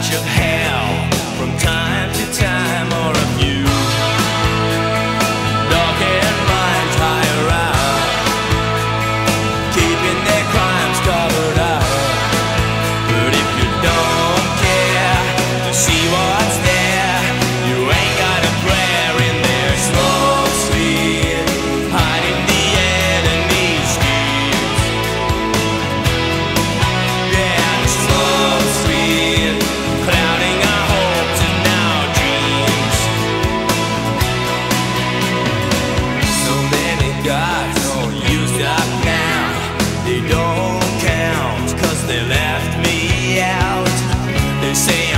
much of hell from time to time, or a few dark-haired minds higher up, keeping their crimes covered up. But if you don't care to see what's there, you ain't got a prayer in their smoke sleep, hiding the enemy's schemes. Yeah, the smoke sleep, clouding our hopes and our dreams. So many gods are used up now, they don't count 'cause they left me out. They say